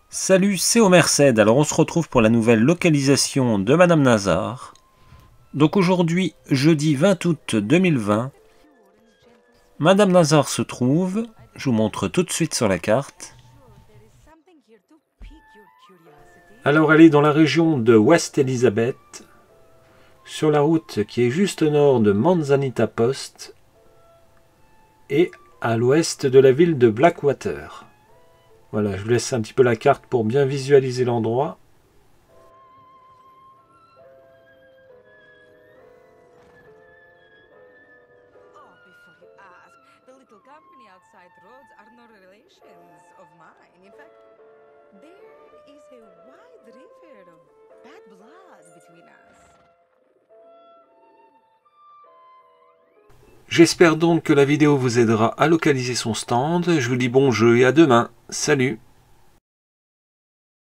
Salut, c'est Omerced. Alors on se retrouve pour la nouvelle localisation de Madame Nazar. Donc aujourd'hui, jeudi 20 août 2020, Madame Nazar se trouve, je vous montre tout de suite sur la carte. Alors elle est dans la région de West Elizabeth, sur la route qui est juste au nord de Manzanita Post et à l'ouest de la ville de Blackwater. Voilà, je vous laisse un petit peu la carte pour bien visualiser l'endroit. J'espère donc que la vidéo vous aidera à localiser son stand. Je vous dis bon jeu et à demain. Salut!